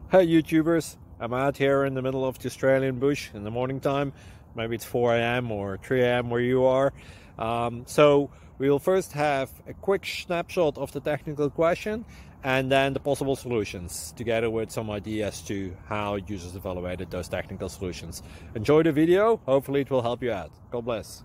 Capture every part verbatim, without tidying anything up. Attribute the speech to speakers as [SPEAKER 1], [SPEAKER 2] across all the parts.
[SPEAKER 1] Hey YouTubers, I'm out here in the middle of the Australian bush in the morning time. Maybe it's four A M or three A M where you are. Um, so we will first have a quick snapshot of the technical question and then the possible solutions, together with some ideas to how users evaluated those technical solutions. Enjoy the video, hopefully it will help you out. God bless.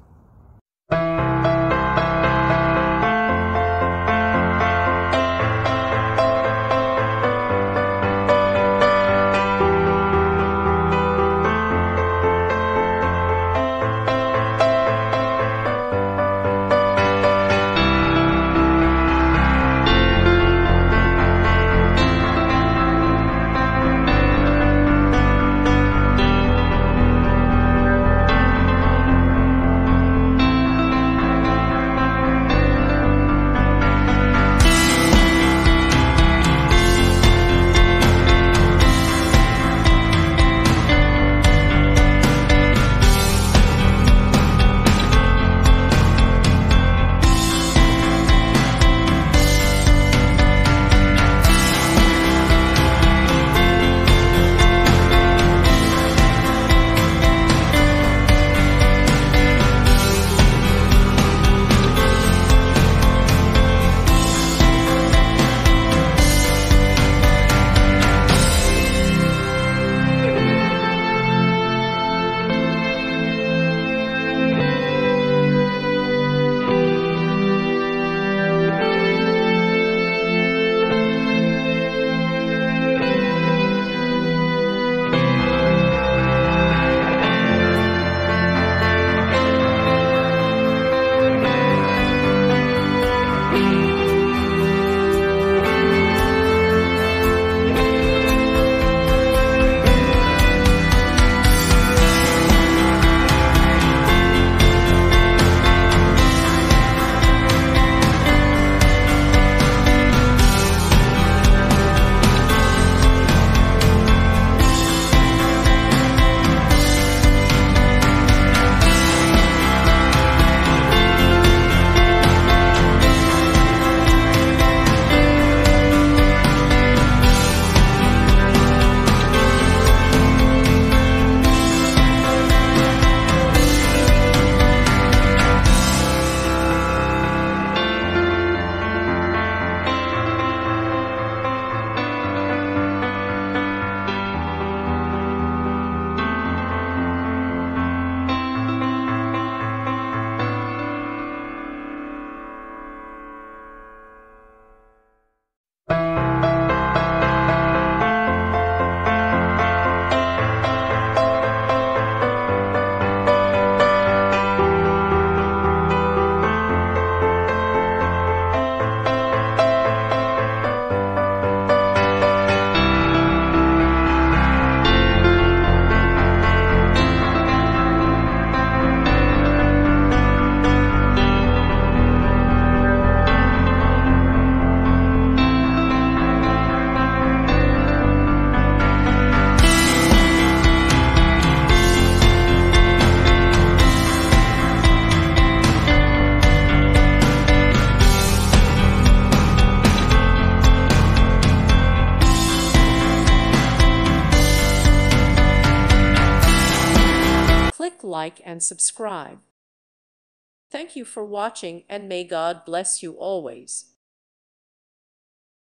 [SPEAKER 2] Click like and subscribe. Thank you for watching, and may God bless you always.